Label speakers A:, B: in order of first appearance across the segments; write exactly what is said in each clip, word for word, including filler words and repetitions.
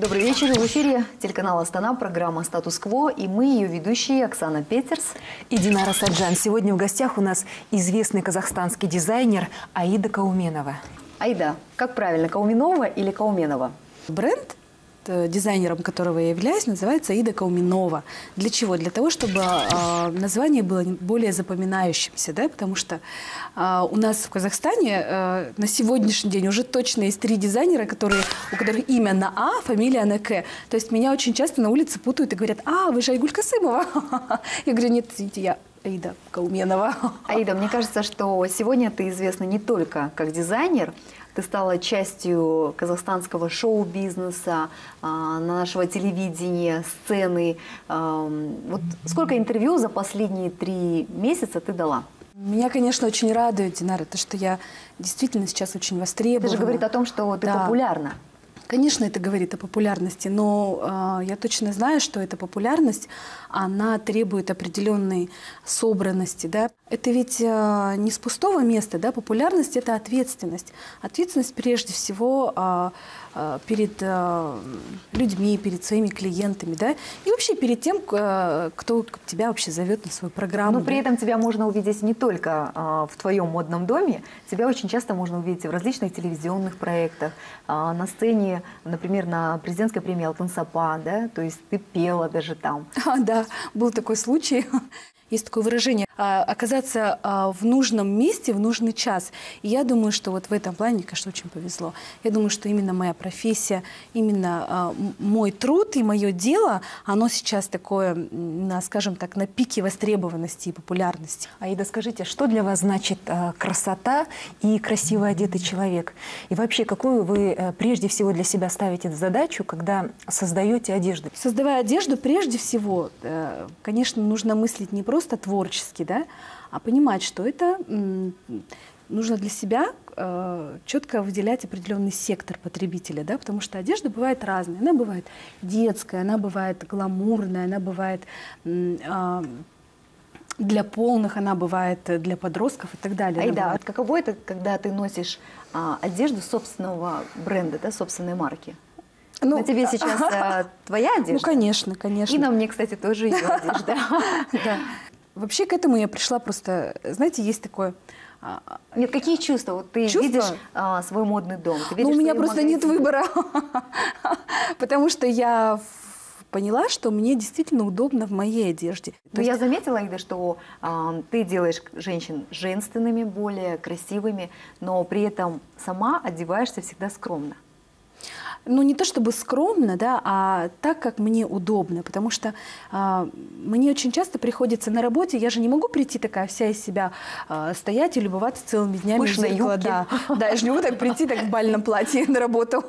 A: Добрый вечер. В эфире телеканал «Астана», программа «Статус-кво», и мы, ее ведущие, Оксана Петерс
B: и Динара Саджан. Сегодня в гостях у нас известный казахстанский дизайнер Аида Кауменова.
A: Аида, как правильно, Кауменова или Кауменова?
C: Бренд, дизайнером которого я являюсь, называется Аида Кауменова. Для чего? Для того, чтобы э, название было более запоминающимся, да? Потому что э, у нас в Казахстане э, на сегодняшний день уже точно есть три дизайнера, которые, у которых имя на А, фамилия на К. То есть меня очень часто на улице путают и говорят: а, вы же Айгуль Касымова. Я говорю: нет, извините, я Аида Кауменова.
A: Аида, мне кажется, что сегодня ты известна не только как дизайнер, ты стала частью казахстанского шоу-бизнеса, на нашего телевидения, сцены. Вот сколько интервью за последние три месяца ты дала?
C: Меня, конечно, очень радует, Динара, то, что я действительно сейчас очень востребована.
A: Это же говорит о том, что ты
C: да.
A: популярна.
C: Конечно, это говорит о популярности, но э, я точно знаю, что эта популярность, она требует определенной собранности, да. Это ведь э, не с пустого места, да, популярность – это ответственность. Ответственность прежде всего э, э, перед э, людьми, перед своими клиентами, да, и вообще перед тем, э, кто тебя вообще зовет на свою программу.
A: Но при этом тебя можно увидеть не только э, в твоем модном доме, тебя очень часто можно увидеть в различных телевизионных проектах, э, на сцене, например, на президентской премии «Алтын Сапа», да, то есть ты пела даже там.
C: А, да, был такой случай. Есть такое выражение – оказаться в нужном месте в нужный час. И я думаю, что вот в этом плане, мне, конечно, очень повезло. Я думаю, что именно моя профессия, именно мой труд и мое дело, оно сейчас такое, скажем так, на пике востребованности и популярности.
B: Аида, скажите, что для вас значит красота и красиво одетый человек? И вообще, какую вы прежде всего для себя ставите задачу, когда создаете одежду?
C: Создавая одежду, прежде всего, конечно, нужно мыслить не просто творчески, да, а понимать, что это нужно для себя э, четко выделять определенный сектор потребителя, да, потому что одежда бывает разная. Она бывает детская, она бывает гламурная, она бывает э, для полных, она бывает для подростков и так далее.
A: Аида, а каково это, когда ты носишь а, одежду собственного бренда, да, собственной марки? Ну, на тебе сейчас а, твоя одежда?
C: Ну, конечно, конечно.
A: И на мне, кстати, тоже ее одежда.
C: Вообще к этому я пришла просто, знаете, есть такое...
A: Нет, какие чувства? Вот ты чувства? видишь а, свой модный дом. Ты
C: ну, у меня просто
A: магазин.
C: Нет выбора. Потому что я поняла, что мне действительно удобно в моей одежде.
A: Но я заметила, Аида, что а, ты делаешь женщин женственными, более красивыми, но при этом сама одеваешься всегда скромно.
C: Ну, не то чтобы скромно, да, а так, как мне удобно, потому что э, мне очень часто приходится на работе, я же не могу прийти такая вся из себя, э, стоять и любоваться целыми днями в зеркало. Да. да, я же не могу так прийти так в бальном платье на работу.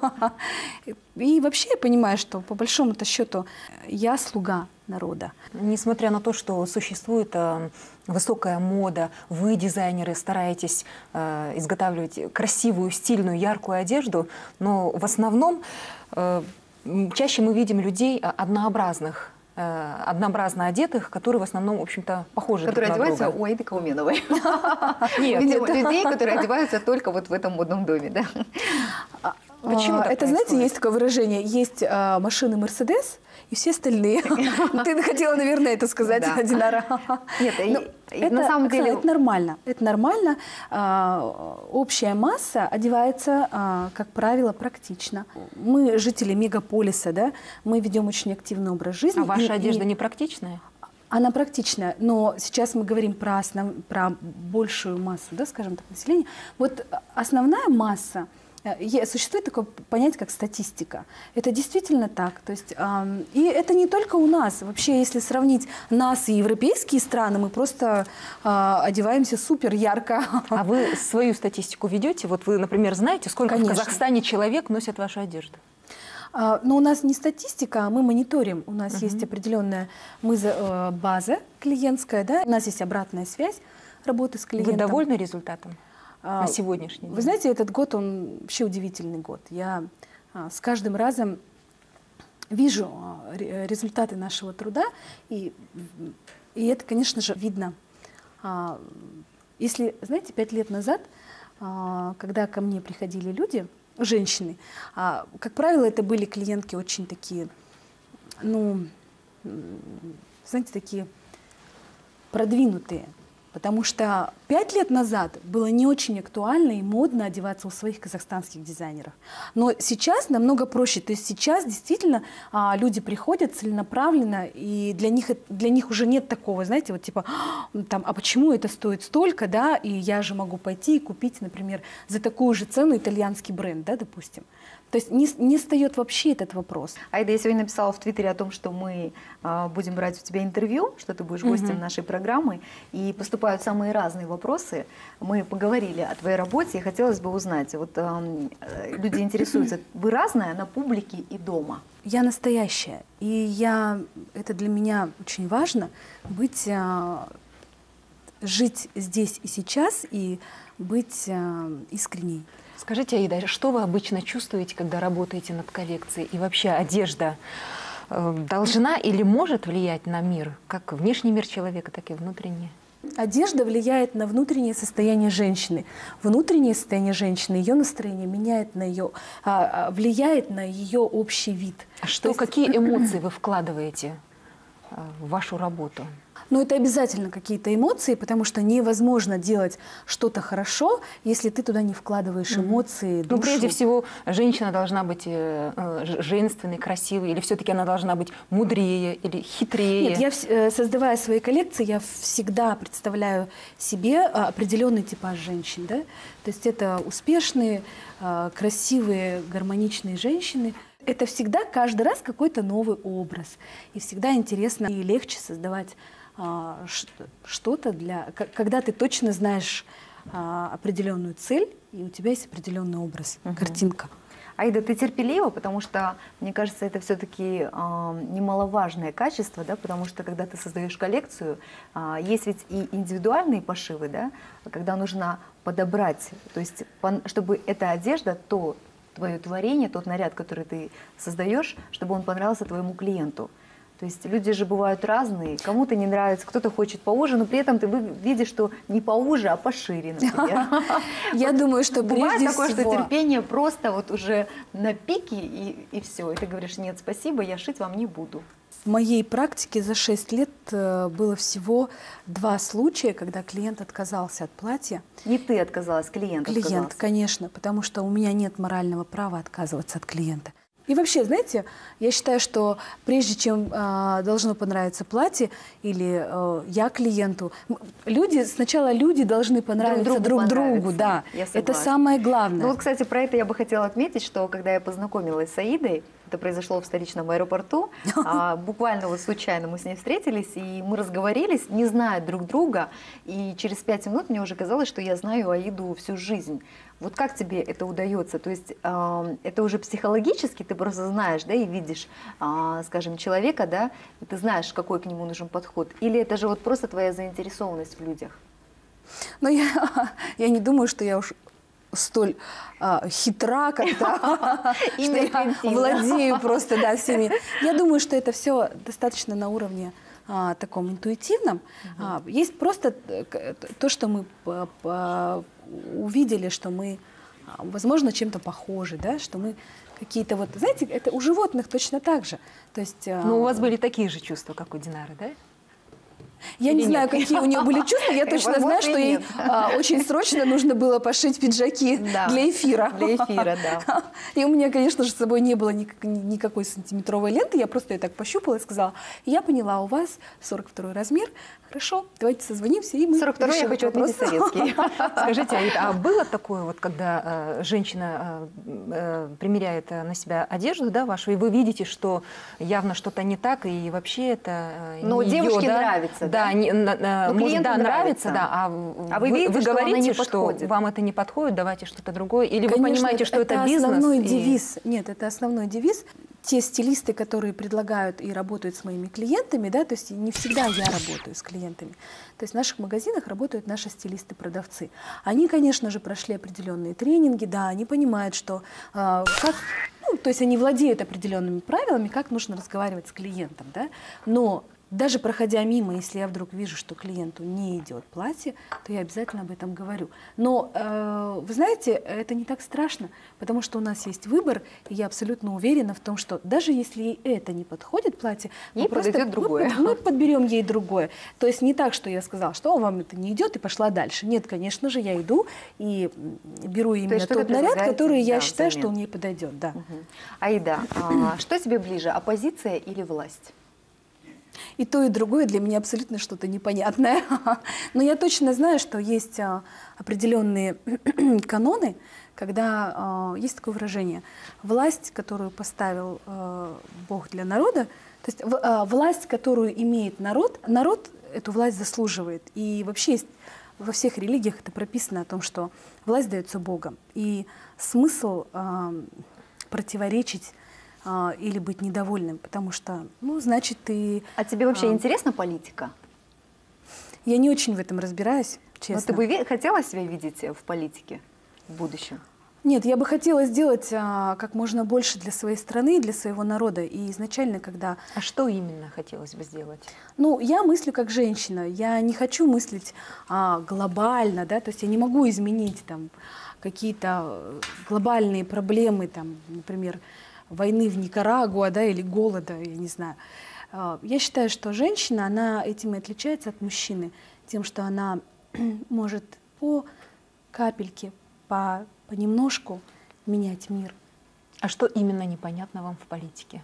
C: И вообще я понимаю, что по большому-то счету я слуга народа.
B: Несмотря на то, что существует э, высокая мода, вы, дизайнеры, стараетесь э, изготавливать красивую, стильную, яркую одежду, но в основном э, чаще мы видим людей однообразных, э, однообразно одетых, которые в основном, в общем-то, похожи друг на друга.
A: Которые одеваются у Аиды Кауменовой. Видимо, людей, которые одеваются только вот в этом модном доме, да?
C: Почему так Это, знаете, есть такое выражение, есть а, машины Мерседес и все остальные. Ты хотела, наверное, это сказать, Динара.
A: Нет, на самом деле...
C: Это нормально. Это нормально. Общая масса одевается, как правило, практично. Мы, жители мегаполиса, да, мы ведем очень активный образ жизни.
B: А ваша одежда не практичная?
C: Она практичная, но сейчас мы говорим про, основ... про большую массу, да, скажем так, населения. Вот основная масса, существует такое понятие, как статистика. Это действительно так. То есть, э, и это не только у нас. Вообще, если сравнить нас и европейские страны, мы просто э, одеваемся супер ярко.
B: А вы свою статистику ведете? Вот вы, например, знаете, сколько
C: Конечно.
B: в Казахстане человек носит вашу одежду?
C: Uh, но у нас не статистика, а мы мониторим. У нас uh-huh. есть определенная мы, э, база клиентская, да? У нас есть обратная связь работы с клиентом.
B: Вы довольны результатом? На сегодняшний день.
C: Вы знаете, этот год, он вообще удивительный год. Я а, с каждым разом вижу а, результаты нашего труда, и, и это, конечно же, видно. А, если, знаете, пять лет назад, а, когда ко мне приходили люди, женщины. А, как правило, это были клиентки очень такие, ну, знаете, такие продвинутые. Потому что пять лет назад было не очень актуально и модно одеваться у своих казахстанских дизайнеров. Но сейчас намного проще. То есть сейчас действительно а, люди приходят целенаправленно, и для них, для них уже нет такого, знаете, вот типа, там, а почему это стоит столько, да, и я же могу пойти и купить, например, за такую же цену итальянский бренд, да, допустим. То есть не, не встает вообще этот вопрос.
A: Аида, я сегодня написала в Твиттере о том, что мы а, будем брать у тебя интервью, что ты будешь гостем
C: Мгм.
A: нашей программы, и поступают самые разные вопросы. Мы поговорили о твоей работе, и хотелось бы узнать, вот ам, э, люди интересуются, вы разная на публике и дома?
C: Я настоящая, и я, это для меня очень важно, быть, а, жить здесь и сейчас и быть а, искренней.
B: Скажите, Аида, что вы обычно чувствуете, когда работаете над коллекцией? И вообще одежда э, должна или может влиять на мир, как внешний мир человека, так и внутренний?
C: Одежда влияет на внутреннее состояние женщины. Внутреннее состояние женщины, ее настроение меняет на ее, а, а, влияет на ее общий вид.
B: А что,
C: есть-
B: какие эмоции вы вкладываете э, в вашу работу?
C: Но это обязательно какие-то эмоции, потому что невозможно делать что-то хорошо, если ты туда не вкладываешь эмоции, душу.
B: Ну, прежде всего, женщина должна быть э, э, ж- женственной, красивой, или все-таки она должна быть мудрее или хитрее?
C: Нет, я, вс- э, создавая свои коллекции, я всегда представляю себе а, определенный типаж женщин. Да? То есть это успешные, а, красивые, гармоничные женщины. Это всегда каждый раз какой-то новый образ. И всегда интересно и легче создавать а, ш- что-то, для, к- когда ты точно знаешь а, определенную цель, и у тебя есть определенный образ, картинка.
A: Аида, ты терпелива, потому что, мне кажется, это все-таки немаловажное качество, да, потому что, когда ты создаешь коллекцию, а, есть ведь и индивидуальные пошивы, да, когда нужно подобрать, то есть, пон- чтобы эта одежда, то твое творение, тот наряд, который ты создаешь, чтобы он понравился твоему клиенту. То есть люди же бывают разные, кому-то не нравится, кто-то хочет поуже, но при этом ты вы- видишь, что не поуже, а пошире, например.
C: Я думаю, что
A: Бывает
C: прежде
A: такое, что
C: всего-
A: терпение просто вот уже на пике, и, и все. И ты говоришь, нет, спасибо, я шить вам не буду.
C: В моей практике за шесть лет э, было всего два случая, когда клиент отказался от платья.
A: Не ты отказалась, клиент
C: Клиент,
A: отказался.
C: конечно, потому что у меня нет морального права отказываться от клиента. И вообще, знаете, я считаю, что прежде чем э, должно понравиться платье или э, я клиенту, м, люди сначала люди должны понравиться
A: другу
C: друг другу,
A: понравиться.
C: да.
A: Я
C: Это
A: согласна.
C: самое главное.
A: Ну вот, кстати, про это я бы хотела отметить, что когда я познакомилась с Аидой, это произошло в столичном аэропорту, а, буквально вот случайно мы с ней встретились, и мы разговорились, не зная друг друга, и через пять минут мне уже казалось, что я знаю Аиду всю жизнь. Вот как тебе это удается? То есть э, это уже психологически ты просто знаешь, да, и видишь, э, скажем, человека, да, и ты знаешь, какой к нему нужен подход, или это же вот просто твоя заинтересованность в людях?
C: Но я, я не думаю, что я уж столь а, хитра, как-то, что я
A: Интуитивно.
C: владею просто, да, всеми. Я думаю, что это все достаточно на уровне а, таком интуитивном. А, есть просто э, к- то, что мы по- по- увидели, что мы, а, возможно, чем-то похожи, да, что мы какие-то вот, знаете, это у животных точно так же. То есть, а,
B: Ну, у вас были такие же чувства, как у Динары, да?
C: я
B: Или
C: не знаю,
B: нет?
C: какие у нее были чувства. Я точно
A: Возможно,
C: знаю, что
A: и
C: ей
A: нет.
C: а, очень срочно нужно было пошить пиджаки
A: Да.
C: для эфира.
A: Для эфира, да.
C: И у меня, конечно же, с собой не было никак- ни- никакой сантиметровой ленты. Я просто ее так пощупала и сказала, я поняла, у вас сорок второй размер. Хорошо, давайте созвонимся, и мы
A: сорок второй я
C: решим
A: хочу
C: этот
A: отметить
C: вопрос.
A: советский.
B: Скажите, Аида, а было такое, вот, когда э, женщина э, э, примеряет э, на себя одежду, да, вашу, и вы видите, что явно что-то не так, и вообще это э,
A: Но
B: не
A: девушке
B: её, да?
A: нравится, да?
B: Да, не- на- на-
A: Но
B: может,
A: клиенту
B: да, нравится,
A: нравится.
B: да, а,
A: А вы
B: вы,
A: видите,
B: вы
A: что она
B: говорите,
A: не
B: что
A: подходит.
B: вам это не подходит, давайте что-то другое, или вы
C: Конечно,
B: понимаете, что это,
C: это
B: бизнес?
C: основной
B: и-
C: девиз. Нет, это основной девиз. Те стилисты, которые предлагают и работают с моими клиентами, да, то есть не всегда я работаю с клиентами. То есть в наших магазинах работают наши стилисты-продавцы. Они, конечно же, прошли определенные тренинги, да, они понимают, что а, как, ну, то есть они владеют определенными правилами, как нужно разговаривать с клиентом, да, но даже проходя мимо, если я вдруг вижу, что клиенту не идет платье, то я обязательно об этом говорю. Но, э, вы знаете, это не так страшно, потому что у нас есть выбор, и я абсолютно уверена в том, что даже если ей это не подходит платье,
A: ей подойдет другое.
C: Мы, мы подберем ей другое. То есть не так, что я сказала, что вам это не идет, и пошла дальше. Нет, конечно же, я иду и беру именно тот наряд, который я
A: да,
C: считаю,
A: взамен.
C: что он ей подойдет. Да.
A: Угу. Аида, а, что тебе ближе, оппозиция или власть?
C: И то, и другое для меня абсолютно что-то непонятное. Но я точно знаю, что есть а, определенные каноны, когда а, есть такое выражение: власть, которую поставил а, Бог для народа, то есть в, а, власть, которую имеет народ, народ эту власть заслуживает. И вообще есть, во всех религиях это прописано о том, что власть дается Богом. И смысл а, противоречить а, или быть недовольным, потому что, ну, значит, ты...
A: А тебе вообще
C: а,
A: интересна политика?
C: Я не очень в этом разбираюсь, честно.
A: Но ты бы ви- хотела себя видеть в политике в будущем?
C: Нет, я бы хотела сделать а, как можно больше для своей страны, для своего народа. И изначально, когда...
B: А что именно хотелось бы сделать?
C: Ну, я мыслю как женщина. Я не хочу мыслить а, глобально, да, то есть я не могу изменить там какие-то глобальные проблемы, там, например, войны в Никарагуа, да, или голода, я не знаю. Я считаю, что женщина, она этим и отличается от мужчины, тем, что она может по капельке, по, понемножку менять мир.
B: А что именно непонятно вам в политике?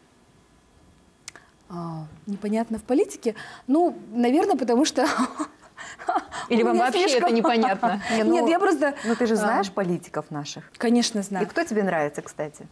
C: А, непонятно в политике? Ну, наверное, потому что...
B: Или вам вообще это непонятно?
C: Нет, я просто...
A: Ну ты же знаешь политиков наших.
C: Конечно,
A: И
C: знаю.
A: кто тебе нравится, кстати?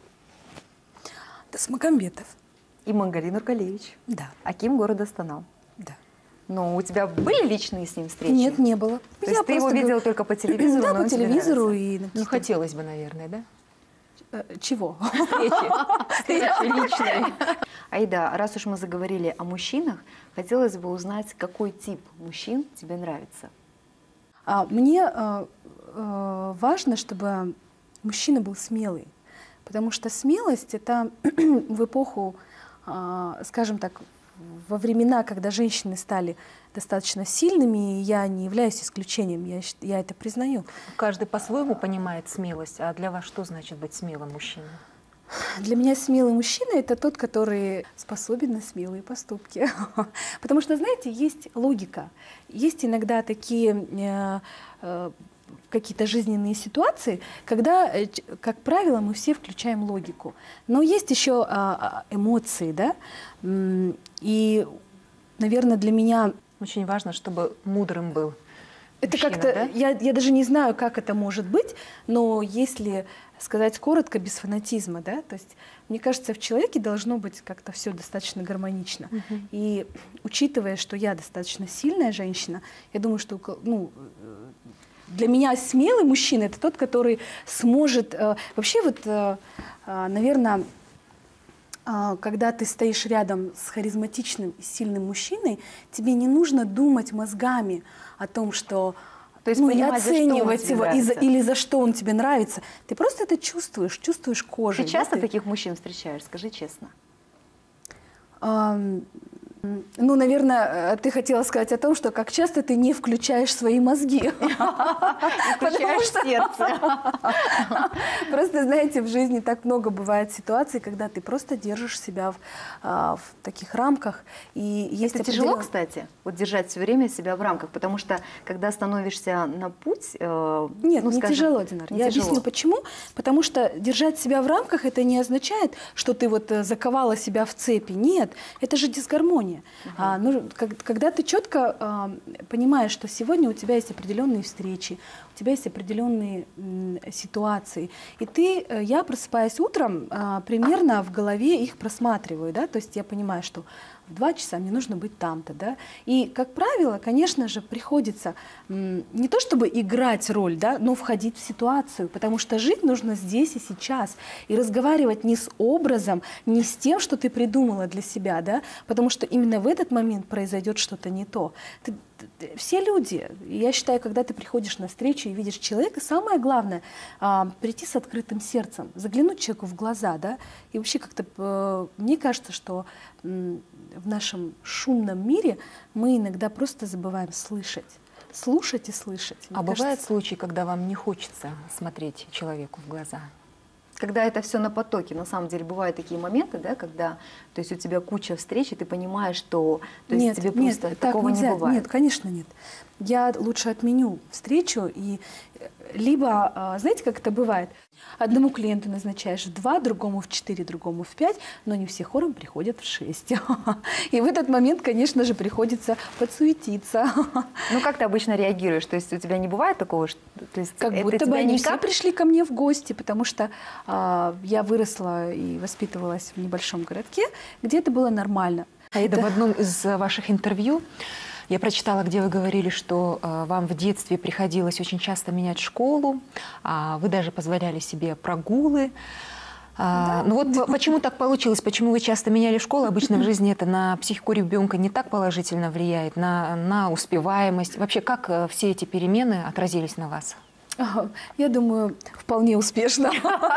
C: Тасмагамбетов.
A: И Магали Нургалевич.
C: Да,
A: Аким города Станал.
C: да.
A: Но у тебя были личные с ним встречи?
C: Нет, не было.
A: То есть ты его
C: просто
A: видела
C: говорю-
A: только по телевизору?
C: Да,
A: но
C: по
A: он тебе
C: телевизору
A: нравится?
C: и на
B: Ну,
C: каких-то-
B: хотелось бы, наверное, да?
C: Э, Чего?
B: Встречи. Встречи личной.
A: Аида, раз уж мы заговорили о мужчинах, хотелось бы узнать, какой тип мужчин тебе нравится?
C: А, Мне э, э, важно, чтобы мужчина был смелый, потому что смелость — это в эпоху, э, скажем так, во времена, когда женщины стали достаточно сильными, и я не являюсь исключением, я, щ- я это признаю.
B: Каждый по-своему понимает смелость. А для вас что значит быть смелым мужчиной?
C: Для меня смелый мужчина — это тот, который способен на смелые поступки. Потому что, знаете, есть логика. Есть иногда такие э, э, какие-то жизненные ситуации, когда, э, ч- как правило, мы все включаем логику. Но есть еще а, а, эмоции, да? М, И, наверное, для меня
B: Очень важно, чтобы мудрым был
C: это
B: мужчина,
C: как-то,
B: да?
C: я, я даже не знаю, как это может быть, но если сказать коротко, без фанатизма, да, то есть, мне кажется, в человеке должно быть как-то все достаточно гармонично.
B: Мгм.
C: И учитывая, что я достаточно сильная женщина, я думаю, что, ну, э, для меня смелый мужчина — это тот, который сможет, э, вообще вот, э, э, наверное, а, когда ты стоишь рядом с харизматичным и сильным мужчиной, тебе не нужно думать мозгами о том, что
A: То есть
C: ну, и
A: понимать, за что он
C: оценивать
A: тебе
C: его и за-
A: нравится.
C: или за что он тебе нравится. Ты просто это чувствуешь, чувствуешь кожей.
A: Ты
C: да,
A: часто
C: ты-
A: таких мужчин встречаешь, скажи честно?
C: Ам, м, Ну, наверное, ты хотела сказать о том, что как часто ты не включаешь свои мозги.
A: Включаешь сердце.
C: Просто, знаете, в жизни так много бывает ситуаций, когда ты просто держишь себя в, а, в таких рамках. И есть
A: Это тяжело,
C: определен-
A: кстати, вот держать все время себя в рамках, потому что когда становишься на путь, э,
C: Нет,
A: ну,
C: не
A: скажем,
C: тяжело, Динар.
A: не
C: Я
A: тяжело.
C: объясню, почему. Потому что держать себя в рамках — это не означает, что ты вот э, заковала себя в цепи. Нет, это же дисгармония. А, ну, как- когда ты четко а, понимаешь, что сегодня у тебя есть определенные встречи, у тебя есть определенные м, ситуации, и ты, э, я просыпаясь утром, а, примерно в голове их просматриваю, да, то есть я понимаю, что в два часа мне нужно быть там-то, да, и, как правило, конечно же, приходится м, не то чтобы играть роль, да, но входить в ситуацию, потому что жить нужно здесь и сейчас, и разговаривать не с образом, не с тем, что ты придумала для себя, да, потому что именно в этот момент произойдет что-то не то. Ты- ты- ты- все люди, я считаю, когда ты приходишь на встречу, встречу и видишь человека, самое главное а, прийти с открытым сердцем, заглянуть человеку в глаза, да, и вообще как-то, э, мне кажется, что м, в нашем шумном мире мы иногда просто забываем слышать, слушать и слышать. Мне
B: А
C: кажется,
B: бывают случаи, когда вам не хочется смотреть человеку в глаза?
A: Когда это все на потоке, на самом деле бывают такие моменты, да, когда, то есть у тебя куча встреч, и ты понимаешь, что, то есть
C: нет,
A: тебе
C: нет,
A: просто
C: так
A: такого
C: нельзя.
A: не бывает.
C: Нет, конечно, нет. Я лучше отменю встречу и либо, а, знаете, как это бывает? Одному клиенту назначаешь в два, другому в четыре, другому в пять, но не все хором приходят в шесть. И в этот момент, конечно же, приходится подсуетиться.
A: Ну как ты обычно реагируешь? То есть у тебя не бывает такого, что, то есть
C: Как
A: это
C: будто бы
A: тебя
C: они
A: не
C: все
A: как-
C: пришли ко мне в гости, потому что а, я выросла и воспитывалась в небольшом городке, где это было нормально.
B: Аида, в одном из э, ваших интервью я прочитала, где вы говорили, что э, вам в детстве приходилось очень часто менять школу, а вы даже позволяли себе прогулы. А, ну вот по- почему так получилось? Почему вы часто меняли школу? Обычно в жизни это на психику ребенка не так положительно влияет, на, на успеваемость. Вообще, как э, все эти перемены отразились на вас?
C: Ага, я думаю, вполне успешно.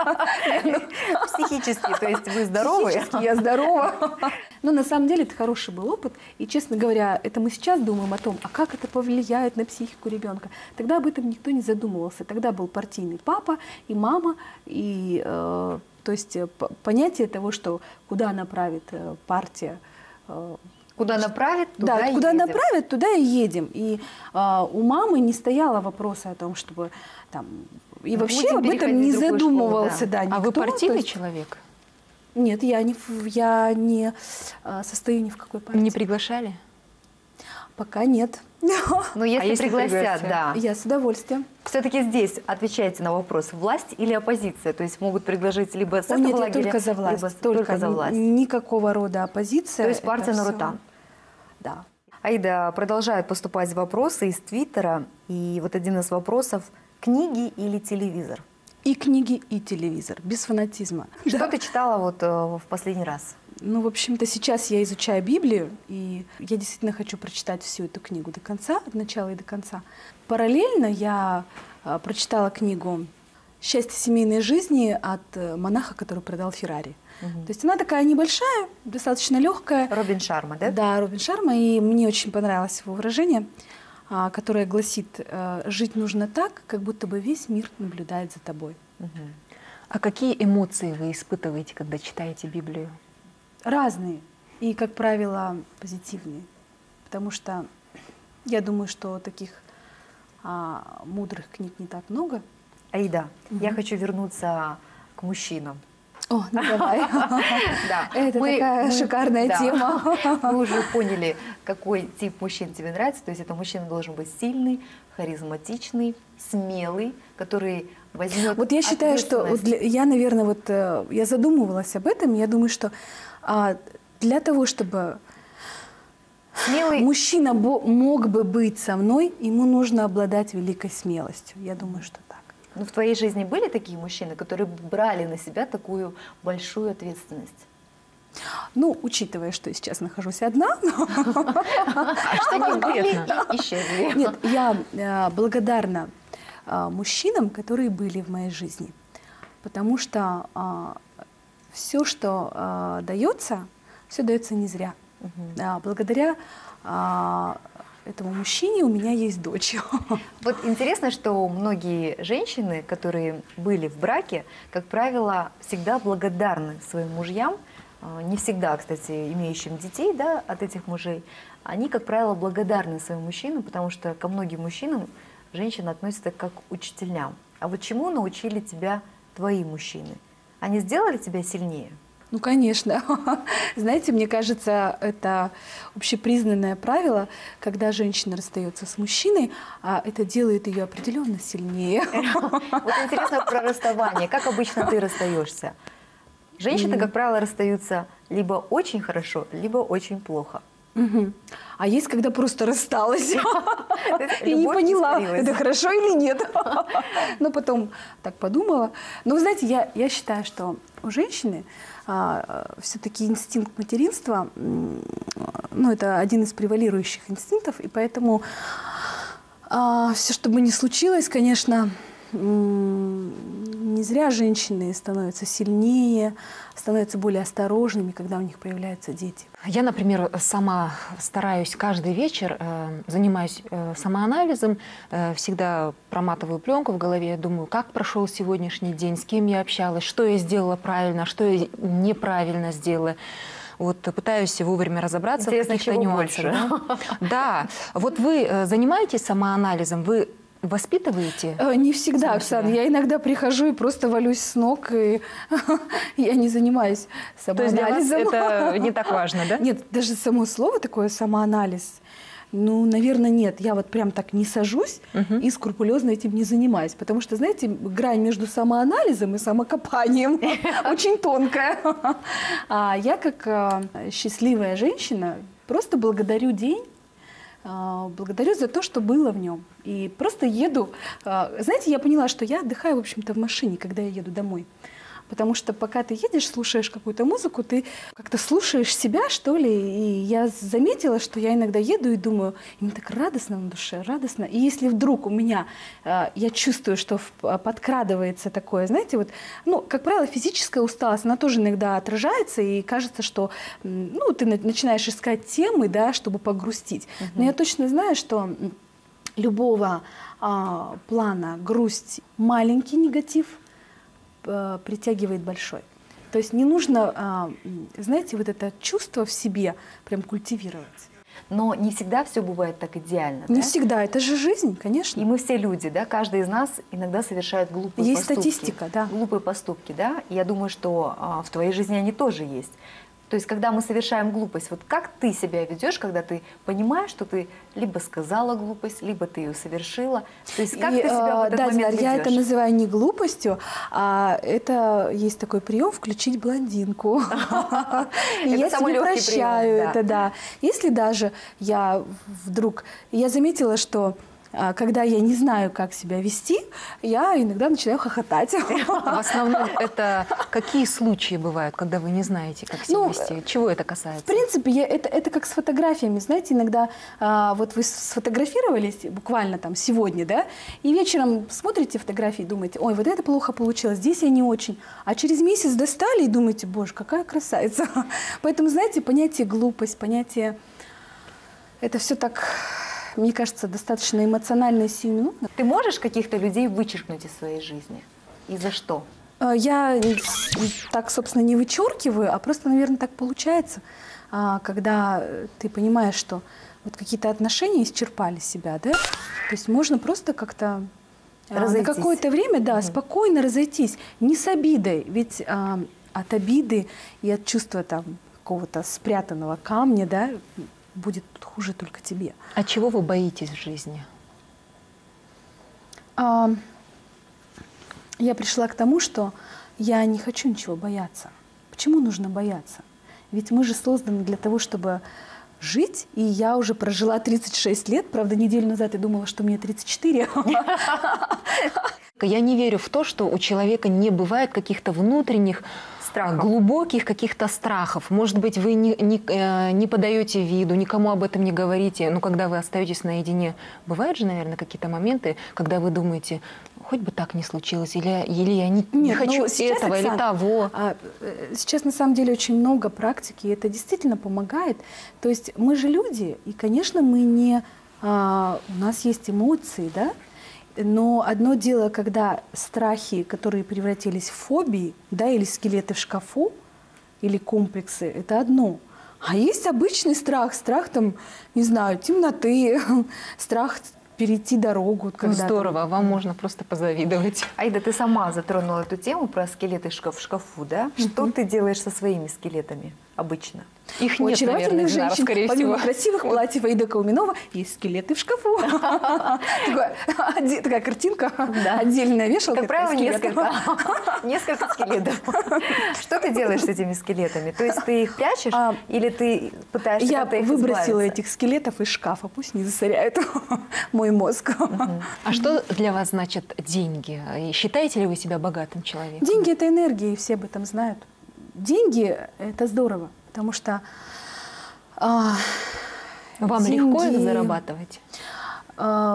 A: Психически, то есть вы здоровы?
C: Психически я здорова. Но на самом деле это хороший был опыт. И, честно говоря, это мы сейчас думаем о том, а как это повлияет на психику ребенка. Тогда об этом никто не задумывался. Тогда был партийный папа и мама. И, э, то есть э, п- понятие того, что куда направит э, партия, э,
A: Куда направит, туда
C: да,
A: и
C: куда
A: едем.
C: направят, туда и едем. И а, у мамы не стояло вопроса о том, чтобы там и вообще
A: Будем
C: об этом
A: переходить
C: не
A: в другую школу,
C: задумывался, да.
B: А вы
C: никто.
B: партийный
C: То есть-
B: человек?
C: Нет, я не, в- я не а, состою ни в какой партии.
B: Не приглашали?
C: Пока нет.
A: Но если,
B: А если
A: пригласят,
B: пригласят?
A: да.
C: Я с удовольствием.
A: Все-таки здесь отвечайте на вопрос: власть или оппозиция? То есть могут предложить либо с
C: О,
A: этого
C: нет, я
A: лагеря,
C: только за власть.
A: либо с- только, за
C: ни-
A: власть.
C: Никакого рода оппозиция.
A: То есть партия
C: Это всё-
A: Нуротан.
C: Да.
A: Аида, продолжают поступать вопросы из Твиттера. И вот один из вопросов: книги или телевизор?
C: И книги, и телевизор. Без фанатизма.
A: Что
C: Да.
A: ты читала вот э, в последний раз?
C: Ну, в общем-то, сейчас я изучаю Библию, и я действительно хочу прочитать всю эту книгу до конца, от начала и до конца. Параллельно я а, прочитала книгу «Счастье семейной жизни» от э, монаха, который продал Феррари.
A: Мгм.
C: То есть она такая небольшая, достаточно легкая.
A: Робин Шарма, да?
C: Да, Робин Шарма, и мне очень понравилось его выражение, а, которое гласит: э, «Жить нужно так, как будто бы весь мир наблюдает за тобой».
A: Мгм.
B: А какие эмоции вы испытываете, когда читаете Библию?
C: Разные и, как правило, позитивные. Потому что я думаю, что таких а, мудрых книг не так много.
A: Аида, я
C: Мгм.
A: хочу вернуться к мужчинам.
C: О, ну давай.
A: Да.
C: Это
A: Мы-
C: такая
A: мы-
C: шикарная
A: да.
C: тема.
A: Мы уже поняли, какой тип мужчин тебе нравится. То есть это мужчина должен быть сильный, харизматичный, смелый, который возьмет
C: Вот я считаю, что вот для- я, наверное, вот э, я задумывалась об этом, и я думаю, что а, для того, чтобы
A: смелый.
C: мужчина бо- мог бы быть со мной, ему нужно обладать великой смелостью. Я думаю, что так.
A: Ну, в твоей жизни были такие мужчины, которые брали на себя такую большую ответственность?
C: Ну, учитывая, что я сейчас нахожусь одна,
A: А что они были и исчезли?
C: нет, я э, благодарна э, мужчинам, которые были в моей жизни, потому что все, что э, дается, все дается не зря.
A: Мгм.
C: А, благодаря а, этому мужчине у меня есть дочь.
A: Вот интересно, что многие женщины, которые были в браке, как правило, всегда благодарны своим мужьям, а, не всегда, кстати, имеющим детей, да, от этих мужей. Они, как правило, благодарны своим мужчинам, потому что ко многим мужчинам женщины относятся как к учителям. А вот чему научили тебя твои мужчины? Они сделали тебя сильнее?
C: Ну, конечно. Знаете, мне кажется, это общепризнанное правило, когда женщина расстается с мужчиной, а это делает ее определенно сильнее.
A: Вот интересно про расставание. Как обычно ты расстаешься? Женщины, как правило, расстаются либо очень хорошо, либо очень плохо.
C: Мгм. А есть, когда просто рассталась и не
A: Любовь
C: поняла,
A: испарилась.
C: это хорошо или нет. Но потом так подумала. Но вы знаете, я, я считаю, что у женщины а, все-таки инстинкт материнства, м, ну, это один из превалирующих инстинктов, и поэтому А, все, что бы ни случилось, конечно, м, не зря женщины становятся сильнее, становятся более осторожными, когда у них появляются дети.
B: Я, например, сама стараюсь каждый вечер, э, занимаюсь э, самоанализом, э, всегда проматываю пленку в голове, думаю, как прошел сегодняшний день, с кем я общалась, что я сделала правильно, что я неправильно сделала. Вот пытаюсь вовремя разобраться
A: Интересно,
B: в каких-то
A: чего
B: нюансах.
A: больше?
B: Да? Да. Вот вы э, занимаетесь самоанализом, вы воспитываете?
C: Э, Не всегда,
B: Сама
C: Оксана.
B: себя?
C: Я иногда прихожу и просто валюсь с ног, и я не занимаюсь
B: То есть для вас
C: самоанализом.
B: это не так важно, да?
C: Нет, даже само слово такое самоанализ, ну, наверное, нет. Я вот прям так не сажусь
B: Мгм.
C: и скрупулезно этим не занимаюсь. Потому что, знаете, грань между самоанализом и самокопанием очень тонкая. А я, как э, счастливая женщина, просто благодарю день, э, благодарю за то, что было в нем. И просто еду. э, Знаете, я поняла, что я отдыхаю, в общем-то, в машине, когда я еду домой. Потому что пока ты едешь, слушаешь какую-то музыку, ты как-то слушаешь себя, что ли. И я заметила, что я иногда еду и думаю, им так радостно на душе, радостно. И если вдруг у меня, э, я чувствую, что в- подкрадывается такое, знаете, вот, ну, как правило, физическая усталость, она тоже иногда отражается, и кажется, что, м, ну, ты на- начинаешь искать темы, да, чтобы погрустить. Но я точно знаю, что м, любого а, плана грусть, маленький негатив э, притягивает большой. То есть не нужно, а, м, знаете, вот это чувство в себе прям культивировать.
A: Но не всегда все бывает так идеально.
C: Не
A: да?
C: всегда, это же жизнь, конечно.
A: И мы все люди, да, каждый из нас иногда совершает глупые
C: Есть
A: поступки.
C: статистика, да.
A: Глупые поступки, да. И я думаю, что а, в твоей жизни они тоже есть. То есть, когда мы совершаем глупость, вот как ты себя ведешь, когда ты понимаешь, что ты либо сказала глупость, либо ты ее совершила. То есть, как
C: И,
A: ты себя в
C: э,
A: этот
C: да,
A: момент
C: Динар, я это
A: ведешь?
C: называю не глупостью, а это есть такой прием включить блондинку. И
A: Это
C: я
A: самый
C: себе
A: легкий
C: прощаю
A: прием, да.
C: это, да. Если даже я вдруг... Я заметила, что а, когда я не знаю, как себя вести, я иногда начинаю хохотать.
B: В основном это какие случаи бывают, когда вы не знаете, как себя
C: Ну,
B: вести? Чего это касается?
C: В принципе, я, это, это как с фотографиями. Знаете, иногда а, вот вы сфотографировались буквально там сегодня, да, и вечером смотрите фотографии и думаете, ой, вот это плохо получилось, здесь я не очень. А через месяц достали и думаете, боже, какая красавица. Поэтому, знаете, понятие глупость, понятие... Это все так, мне кажется, достаточно эмоционально и сиюминутно.
A: Ты можешь каких-то людей вычеркнуть из своей жизни? И за что?
C: А, Я так, собственно, не вычеркиваю, а просто, наверное, так получается, а, когда ты понимаешь, что вот какие-то отношения исчерпали себя, да? То есть можно просто как-то а, на
A: Разойтись.
C: какое-то время, да, спокойно разойтись, не с обидой, ведь а, от обиды и от чувства там какого-то спрятанного камня, да, будет хуже только тебе.
B: А чего вы боитесь в жизни?
C: А, Я пришла к тому, что я не хочу ничего бояться. Почему нужно бояться? Ведь мы же созданы для того, чтобы жить, и я уже прожила тридцать шесть лет, правда, неделю назад я думала, что мне тридцать четыре.
B: Я не верю в то, что у человека не бывает каких-то внутренних,
A: Страхов.
B: глубоких каких-то страхов. Может быть, вы не, не, э, не подаете виду, никому об этом не говорите, но когда вы остаетесь наедине, бывают же, наверное, какие-то моменты, когда вы думаете, хоть бы так не случилось, или, или я не, не
C: Нет,
B: хочу
C: ну, сейчас,
B: этого или
C: Оксан,
B: того.
C: а, э, Сейчас на самом деле очень много практики, и это действительно помогает. То есть мы же люди, и, конечно, мы не... а, у нас есть эмоции, да? Но одно дело, когда страхи, которые превратились в фобии, да, или скелеты в шкафу, или комплексы, это одно. А есть обычный страх, страх там, не знаю, темноты, страх перейти дорогу.
B: Ну,
C: когда там-
B: здорово, вам можно просто позавидовать.
A: Аида, ты сама затронула эту тему про скелеты в шкаф- в шкафу, да? Что ты делаешь со своими скелетами обычно?
B: Их
C: У
B: нет, наверное,
C: очаровательных
B: Динара,
C: женщин,
B: скорее
C: помимо
B: всего.
C: красивых платьев Аида Кауменова, есть скелеты в шкафу. Такая оде- Такая картинка, отдельная вешалка.
A: Как правило,
C: скелетов.
A: несколько, несколько скелетов. Что ты делаешь с этими скелетами? То есть ты их прячешь
C: А,
A: или ты пытаешься
C: Я
A: как-то их
C: выбросила
A: избавиться?
C: этих скелетов из шкафа, пусть не засоряют мой мозг.
B: А что для вас значит деньги? И считаете ли вы себя богатым человеком?
C: Деньги – это энергия, и все об этом знают. Деньги – это здорово, потому что а,
B: Вам легко их
C: деньги,
B: зарабатывать?
C: а,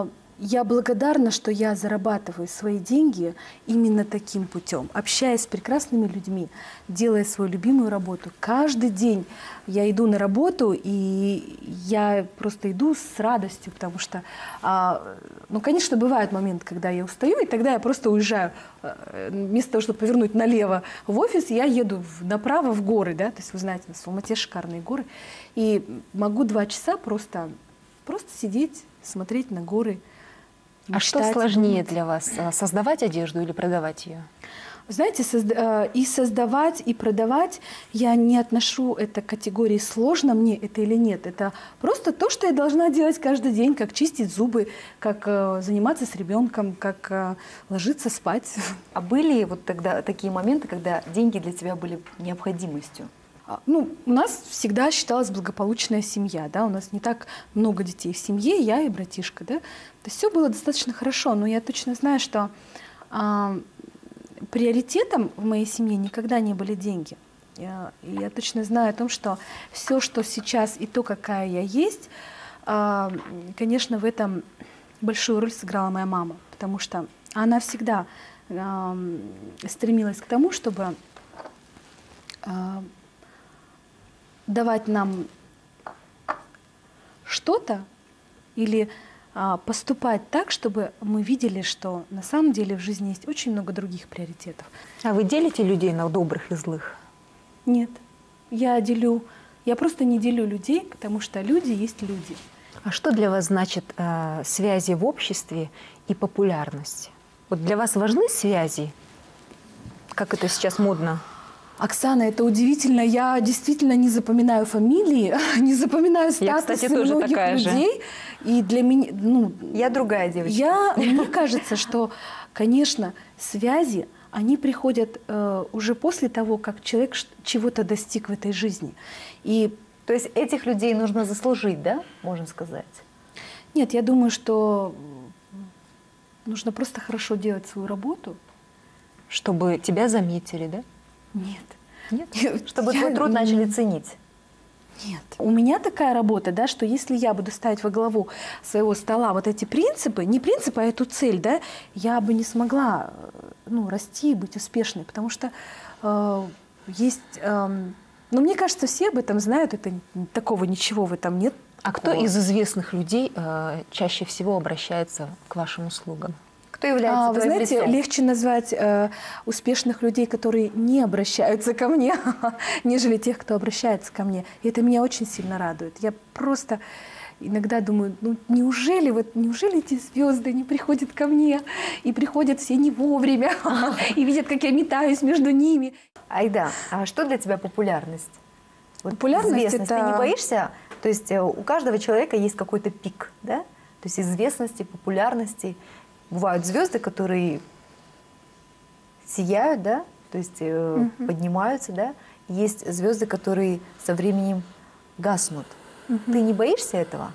C: я благодарна, что я зарабатываю свои деньги именно таким путем, общаясь с прекрасными людьми, делая свою любимую работу. Каждый день я иду на работу, и я просто иду с радостью, потому что, ну, конечно, бывают моменты, когда я устаю, и тогда я просто уезжаю. Вместо того, чтобы повернуть налево в офис, я еду направо в горы, да, то есть вы знаете, у нас в Алмате шикарные горы, и могу два часа просто, просто сидеть, смотреть на горы.
B: А что сложнее для вас, создавать одежду или продавать ее?
C: Знаете, созда- и создавать, и продавать я не отношу это к категории «сложно мне это или нет». Это просто то, что я должна делать каждый день, как чистить зубы, как э, заниматься с ребенком, как э, ложиться спать.
A: А были вот тогда такие моменты, когда деньги для тебя были необходимостью?
C: Ну, у нас всегда считалась благополучная семья, да, у нас не так много детей в семье, я и братишка, да. То есть все было достаточно хорошо, но я точно знаю, что э, приоритетом в моей семье никогда не были деньги. Я, я точно знаю о том, что все, что сейчас и то, какая я есть, э, конечно, в этом большую роль сыграла моя мама, потому что она всегда э, стремилась к тому, чтобы э, давать нам что-то или а, поступать так, чтобы мы видели, что на самом деле в жизни есть очень много других приоритетов.
B: А вы делите людей на добрых и злых?
C: Нет, я делю, я просто не делю людей, потому что люди есть люди.
B: А что для вас значит э, связи в обществе и популярность? Вот для вас важны связи? Как это сейчас модно?
C: Оксана, это удивительно. Я действительно не запоминаю фамилии, не запоминаю статусы
B: Я, кстати, тоже
C: многих
B: такая
C: людей.
B: же.
C: И для меня, ну,
A: Я другая девочка.
C: Я, мне кажется, что, конечно, связи, они приходят э, уже после того, как человек чего-то достиг в этой жизни. И,
A: то есть этих людей нужно заслужить, да, можно сказать?
C: Нет, я думаю, что нужно просто хорошо делать свою работу.
B: Чтобы тебя заметили, да?
C: Нет.
A: Нет? Чтобы
C: я...
A: твой труд начали ценить?
C: Нет. У меня такая работа, да, что если я буду ставить во главу своего стола вот эти принципы, не принципы, а эту цель, да, я бы не смогла, ну, расти и быть успешной, потому что э, есть... Э, ну, мне кажется, все об этом знают, это такого ничего в этом нет.
B: А
C: такого.
B: кто из известных людей э, чаще всего обращается к вашим услугам?
A: Кто является
C: а, вы
A: твоим
C: знаете,
A: лицом?
C: легче назвать э, успешных людей, которые не обращаются ко мне, нежели тех, кто обращается ко мне. И это меня очень сильно радует. Я просто иногда думаю, ну неужели, вот, неужели эти звезды не приходят ко мне, и приходят все не вовремя, и видят, как я метаюсь между ними.
A: Айда, а что для тебя популярность? Вот
C: Популярность
A: известность.
C: это...
A: Ты не боишься? То есть у каждого человека есть какой-то пик, да? То есть известности, популярности. Бывают звезды, которые сияют, да, то есть э, uh-huh. поднимаются, да. Есть звезды, которые со временем гаснут. Uh-huh. Ты не боишься этого?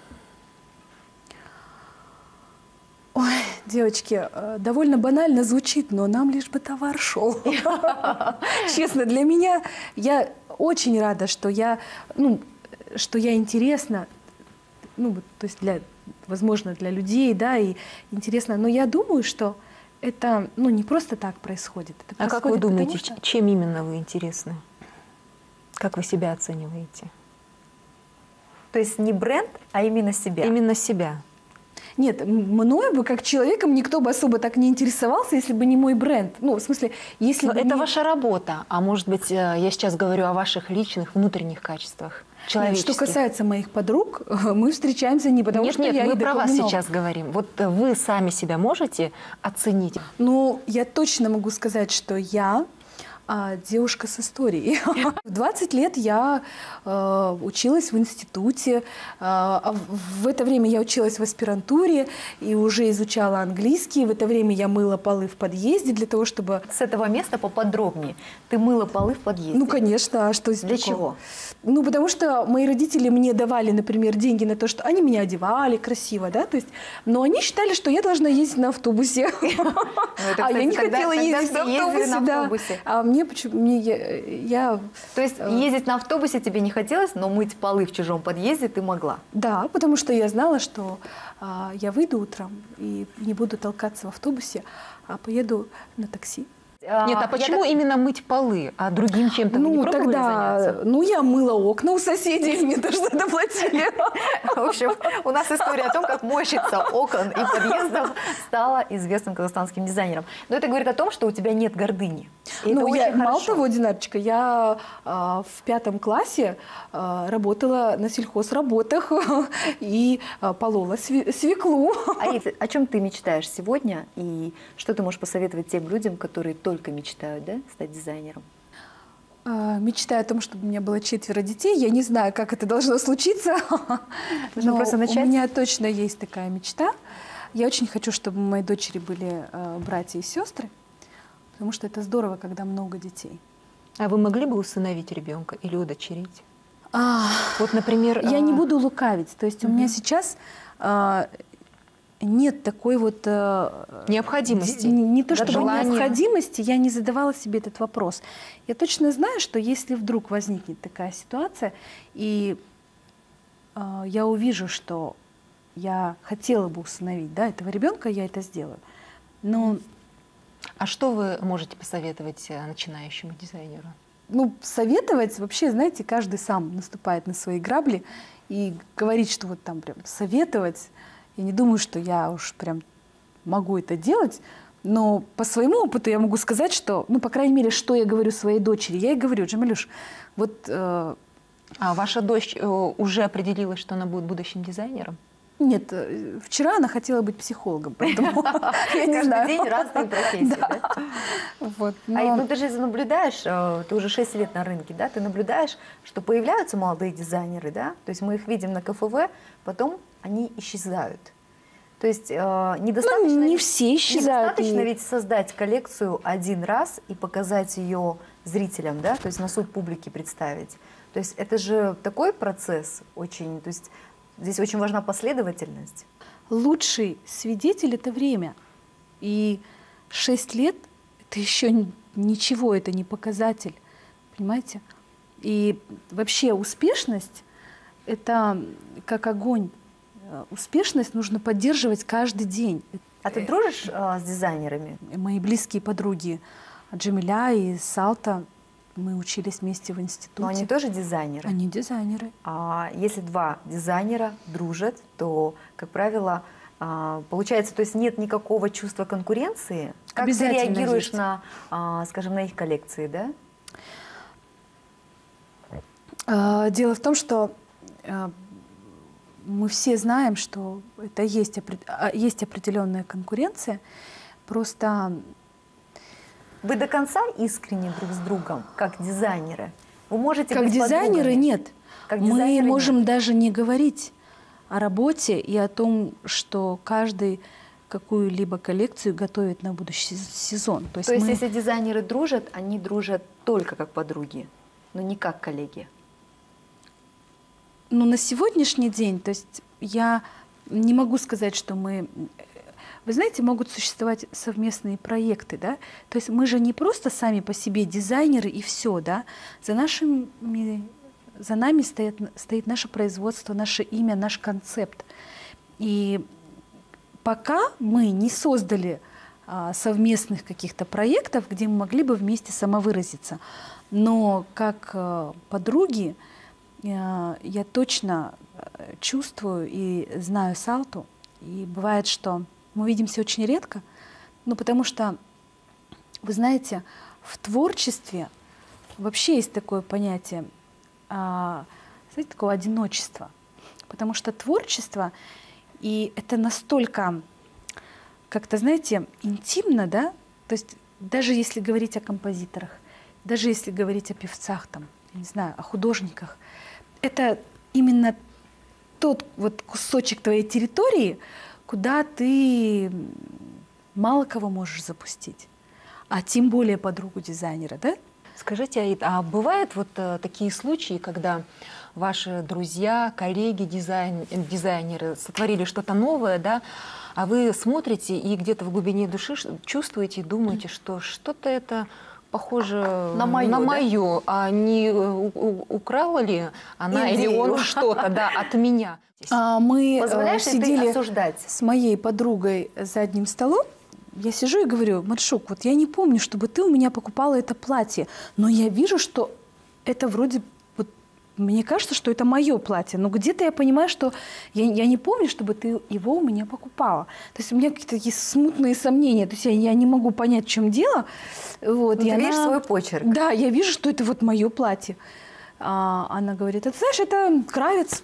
C: Ой, девочки, довольно банально звучит, но нам лишь бы товар шел. Честно, для меня я очень рада, что я, ну, что я интересна, ну, то есть для возможно, для людей, да, и интересно. Но я думаю, что это, ну, не просто так происходит. Это
B: а
C: происходит
B: как вы думаете,
C: потому, что...
B: чем именно вы интересны? Как вы себя оцениваете?
A: То есть не бренд, а именно себя?
B: Именно себя.
C: Нет, мною бы, как человеком, никто бы особо так не интересовался, если бы не мой бренд. Ну, в смысле, если
B: Но
C: бы
B: это
C: не...
B: ваша работа, а может быть, я сейчас говорю о ваших личных, внутренних качествах.
C: Нет, что касается моих подруг, мы встречаемся не потому,
B: нет,
C: что
B: нет,
C: я
B: мы
C: Ида
B: про вас
C: Калминова.
B: сейчас говорим. Вот вы сами себя можете оценить?
C: Ну, я точно могу сказать, что я а, девушка с историей. В двадцать лет я э, училась в институте. Э, в это время я училась в аспирантуре и уже изучала английский. В это время я мыла полы в подъезде для того, чтобы...
A: С этого места поподробнее. Ты мыла полы в подъезде?
C: Ну, конечно. А что здесь
A: Для
C: такого?
A: чего?
C: Ну, потому что мои родители мне давали, например, деньги на то, что они меня одевали красиво, да, то есть, но они считали, что я должна ездить на автобусе. А я не хотела ездить на автобусе, да. А мне мне почему... Мне, я, я,
A: То есть ездить на автобусе тебе не хотелось, но мыть полы в чужом подъезде ты могла?
C: Да, потому что я знала, что а, я выйду утром и не буду толкаться в автобусе, а поеду на такси.
B: Нет, а почему
A: так...
B: именно мыть полы, а другим чем-то вы не
C: Ну,
B: пробовали
C: тогда,
B: заняться?
C: ну, я мыла окна у соседей, мне тоже это платили.
A: В общем, у нас история о том, как мойщица окон и подъездов стала известным казахстанским дизайнером. Но это говорит о том, что у тебя нет гордыни. И
C: Ну,
A: это
C: я,
A: очень
C: мало
A: хорошо.
C: того, Динарочка, я а, в пятом классе а, работала на сельхозработах и а, полола све- свеклу.
A: Аид, о чем ты мечтаешь сегодня и что ты можешь посоветовать тем людям, которые только мечтают, да, стать дизайнером?
C: А, мечтаю о том, чтобы у меня было четверо детей. Я не знаю, как это должно случиться.
A: Нужно
C: но
A: просто начать.
C: У меня точно есть такая мечта. Я очень хочу, чтобы у моей дочери были а, братья и сестры, потому что это здорово, когда много детей.
B: А вы могли бы усыновить ребенка или удочерить?
C: А,
B: Вот, например...
C: я
B: а,
C: не буду лукавить. То есть у меня
B: Мгм.
C: сейчас а, нет такой вот... а,
B: Необходимости.
C: ди- Не, не то, чтобы
B: Желания.
C: необходимости, я не задавала себе этот вопрос. Я точно знаю, что если вдруг возникнет такая ситуация, и а, я увижу, что я хотела бы усыновить, да, этого ребенка, я это сделаю. Но
B: А что вы можете посоветовать э, начинающему дизайнеру?
C: ну, советовать вообще, знаете, каждый сам наступает на свои грабли и говорит, что вот там прям советовать. Я не думаю, что я уж прям могу это делать, но по своему опыту я могу сказать, что, ну, по крайней мере, что я говорю своей дочери. Я ей говорю: Джамилюш, вот... э,
B: А ваша дочь э, уже определилась, что она будет будущим дизайнером?
C: нет, э, вчера она хотела быть психологом, поэтому я не
A: Каждый
C: знаю.
A: день разные профессии, да?
C: Вот,
A: Аид,
C: но-
A: ну ты же наблюдаешь, э, ты уже шесть лет на рынке, да, ты наблюдаешь, что появляются молодые дизайнеры, да, то есть мы их видим на ка эф вэ, потом они исчезают. То есть э, недостаточно,
C: Ну, не
A: ведь-
C: все исчезают,
A: недостаточно
C: и-
A: ведь создать коллекцию один раз и показать ее зрителям, да, то есть на суд публики представить. То есть это же такой процесс очень, то есть здесь очень важна последовательность.
C: Лучший свидетель — это время. И шесть лет — это еще н- ничего, это не показатель. Понимаете? И вообще успешность — это как огонь. Э, Успешность нужно поддерживать каждый день.
A: А ты дружишь э, с дизайнерами?
C: Мои близкие подруги Джамиля и Салта, мы учились вместе в институте.
A: Но они тоже дизайнеры.
C: Они дизайнеры.
A: А если два дизайнера дружат, то, как правило, а, получается, то есть нет никакого чувства конкуренции. Как ты
C: Обязательно
A: реагируешь
C: есть.
A: на, а, скажем, на их коллекции, да?
C: А, Дело в том, что а, мы все знаем, что это есть, опре- а, есть определенная конкуренция. Просто
A: Вы до конца искренне друг с другом, как дизайнеры? Вы можете
C: как
A: быть
C: дизайнеры
A: подругами?
C: нет.
A: Как
C: Мы
A: дизайнеры
C: можем
A: нет.
C: даже не говорить о работе и о том, что каждый какую-либо коллекцию готовит на будущий с- сезон. То есть,
A: То есть
C: мы-
A: если дизайнеры дружат, они дружат только как подруги, но не как коллеги.
C: ну, на сегодняшний день, то есть я не могу сказать, что мы... Вы знаете, могут существовать совместные проекты, да? То есть мы же не просто сами по себе дизайнеры и все, да? За нашими, за нами стоит, стоит наше производство, наше имя, наш концепт. И пока мы не создали а, совместных каких-то проектов, где мы могли бы вместе самовыразиться, но как а, подруги а, я точно а, чувствую и знаю Салту, и бывает, что мы видимся очень редко, ну, потому что, вы знаете, в творчестве вообще есть такое понятие, а, знаете, такого одиночества. Потому что творчество, и это настолько, как-то, знаете, интимно, да? То есть даже если говорить о композиторах, даже если говорить о певцах, там, я не знаю, о художниках, это именно тот вот кусочек твоей территории, куда ты мало кого можешь запустить, а тем более подругу дизайнера, да?
B: Скажите, Аид, а бывают вот э, такие случаи, когда ваши друзья, коллеги, дизайн, дизайнеры сотворили что-то новое, да, а вы смотрите и где-то в глубине души ш- чувствуете и думаете, что что-то это похоже
A: На мою,
B: на
A: да?
B: мою. А не у- у- украла ли она или
A: Идею.
B: он что-то, да, от меня?
C: А, Мы э,
A: Позволяешь ли ты
C: сидели
A: осуждать?
C: с моей подругой за одним столом. Я сижу и говорю: Маршук, вот я не помню, чтобы ты у меня покупала это платье, но я вижу, что это вроде, вот, мне кажется, что это мое платье, но где-то я понимаю, что я, я не помню, чтобы ты его у меня покупала. То есть у меня какие-то такие смутные сомнения, то есть я, я не могу понять, в чем дело. Вот,
A: Ну,
C: и
A: ты
C: она-
A: видишь свой почерк.
C: Да, я вижу, что это вот мое платье. А, она говорит: это, знаешь, это Кравец.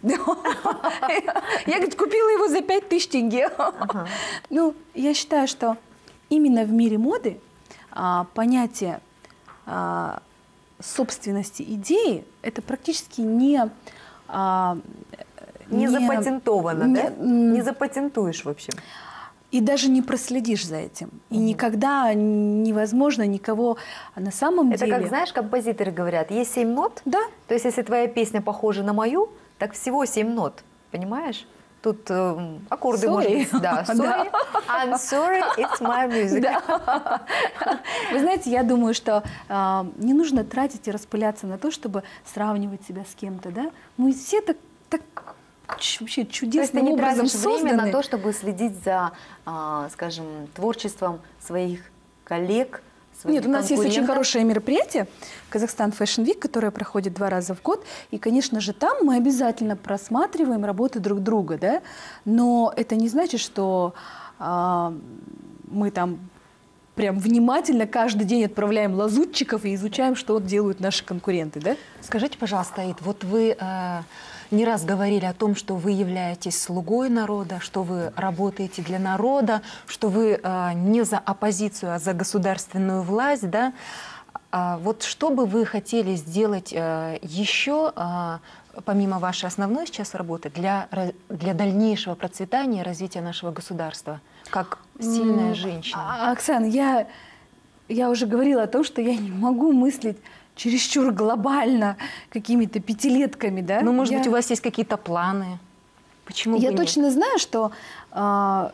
C: Я, говорит, купила его за пять тысяч тенге. Ну, я считаю, что именно в мире моды а, понятие а, собственности идеи это практически не... а,
A: Не запатентовано,
C: не-
A: да?
C: м,
A: Не запатентуешь, в общем.
C: И даже не проследишь за этим. И никогда невозможно никого на самом
A: Это
C: деле...
A: как, знаешь, композиторы говорят, есть семь нот,
C: Да.
A: то есть если твоя песня похожа на мою, так всего семь нот, понимаешь? Тут э, аккорды,
C: Sorry.
A: может быть, да, sorry, I'm sorry, it's my music.
C: Да. Вы знаете, я думаю, что э, не нужно тратить и распыляться на то, чтобы сравнивать себя с кем-то, да? Мы все так, так ч- вообще
A: То есть ты
C: чудесным
A: не
C: образом
A: тратишь время
C: созданы.
A: на то, чтобы следить за, а, скажем, творчеством своих коллег, своих
C: Нет, у нас есть очень
A: конкурентов?
C: хорошее мероприятие, Казахстан Fashion Week, которое проходит два раза в год. И, конечно же, там мы обязательно просматриваем работы друг друга, да? Но это не значит, что а, мы там прям внимательно каждый день отправляем лазутчиков и изучаем, что делают наши конкуренты, да?
B: Скажите, пожалуйста, Аид, вот вы э, не раз говорили о том, что вы являетесь слугой народа, что вы работаете для народа, что вы э, не за оппозицию, а за государственную власть, да? А вот что бы вы хотели сделать э, еще, э, помимо вашей основной сейчас работы, для, ра- для дальнейшего процветания и развития нашего государства, как сильная
C: М,
B: женщина?
C: а, Оксана, я, я уже говорила о том, что я не могу мыслить чересчур глобально какими-то пятилетками, да?
B: Ну, может
C: Я-
B: быть, у вас есть какие-то планы? Почему
C: Я
B: бы нет?
C: точно знаю, что а,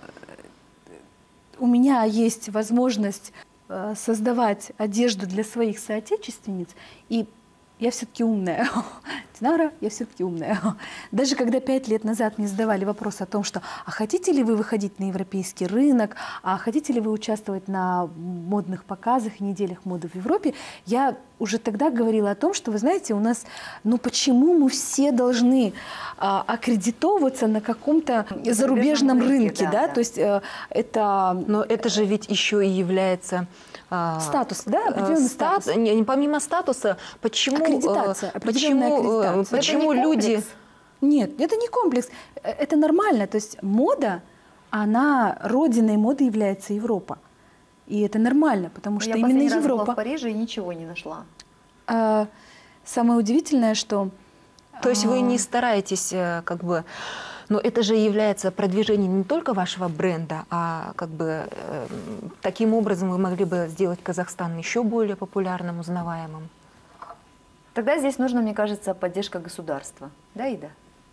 C: у меня есть возможность а, создавать одежду для своих соотечественниц, и я все-таки умная. Динара, я все-таки умная. Даже когда пять лет назад мне задавали вопрос о том, что а хотите ли вы выходить на европейский рынок, а хотите ли вы участвовать на модных показах и неделях моды в Европе, я уже тогда говорила о том, что, вы знаете, у нас, ну почему мы все должны а, аккредитовываться на каком-то зарубежном рынке,
A: да,
C: да?
A: да.
C: То есть э, это
B: Но это же ведь еще и является... а,
C: статус, да,
B: э,
C: определенный
B: стат-
C: статус.
B: не, не, помимо статуса, почему, э,
C: Аккредитация, определенная
B: почему, э,
C: аккредитация.
B: почему
A: Это не
B: люди...
A: комплекс?
C: Нет, это не комплекс, э, это нормально. То есть мода, она, родиной моды является Европа. И это нормально, потому что
A: Я
C: именно
A: последний раз была в
C: Европа.
A: Париже и ничего не нашла.
C: А, самое удивительное, что...
B: То есть вы
C: а,
B: не стараетесь э, как бы... Но это же является продвижением не только вашего бренда, а как бы э, таким образом вы могли бы сделать Казахстан еще более популярным, узнаваемым.
A: Тогда здесь нужна, мне кажется, поддержка государства. Да, Ида?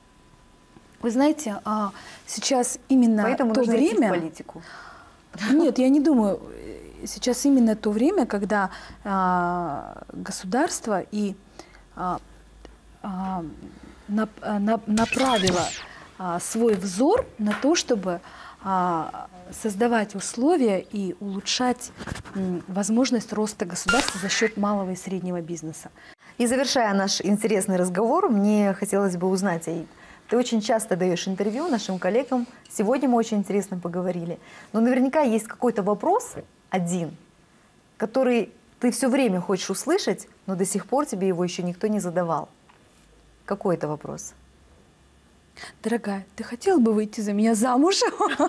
C: Вы знаете, а, сейчас именно
A: Поэтому
C: то
A: нужно идти в
C: время...
A: политику.
C: Нет, я не думаю. Сейчас именно то время, когда а, государство и а, а, нап- а, нап- направило а, свой взор на то, чтобы а, создавать условия и улучшать м, возможность роста государства за счет малого и среднего бизнеса.
A: И завершая наш интересный разговор, мне хотелось бы узнать, Аид, ты очень часто даешь интервью нашим коллегам. Сегодня мы очень интересно поговорили. Но наверняка есть какой-то вопрос один, который ты все время хочешь услышать, но до сих пор тебе его еще никто не задавал. Какой это вопрос?
C: Дорогая, ты хотела бы выйти за меня замуж?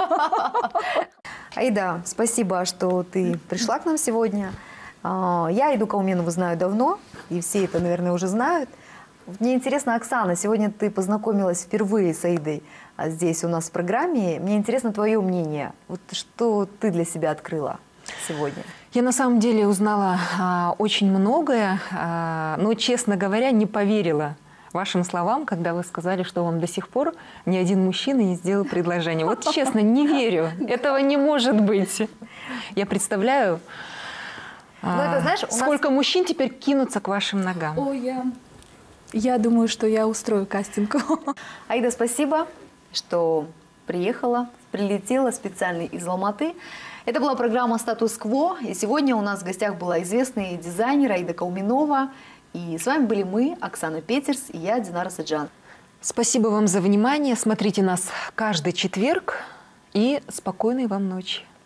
A: Аида, спасибо, что ты пришла к нам сегодня. А, Я Аиду Кауменову знаю давно, и все это, наверное, уже знают. Мне интересно, Оксана, сегодня ты познакомилась впервые с Аидой а, здесь у нас в программе. Мне интересно твое мнение. Вот что ты для себя открыла сегодня?
B: Я на самом деле узнала а, очень многое, а, но, честно говоря, не поверила вашим словам, когда вы сказали, что вам до сих пор ни один мужчина не сделал предложение. Вот честно, не верю. Этого не может быть. Я представляю,
A: Ну, это, знаешь, у нас-
B: Сколько мужчин теперь кинутся к вашим ногам?
C: Ой, я, я думаю, что я устрою кастинг.
A: Аида, спасибо, что приехала, прилетела специально из Алматы. Это была программа «Статус-кво», и сегодня у нас в гостях была известный дизайнер Аида Кауминова. И с вами были мы, Оксана Петерс, и я, Динара Саджан.
B: Спасибо вам за внимание. Смотрите нас каждый четверг и спокойной вам ночи.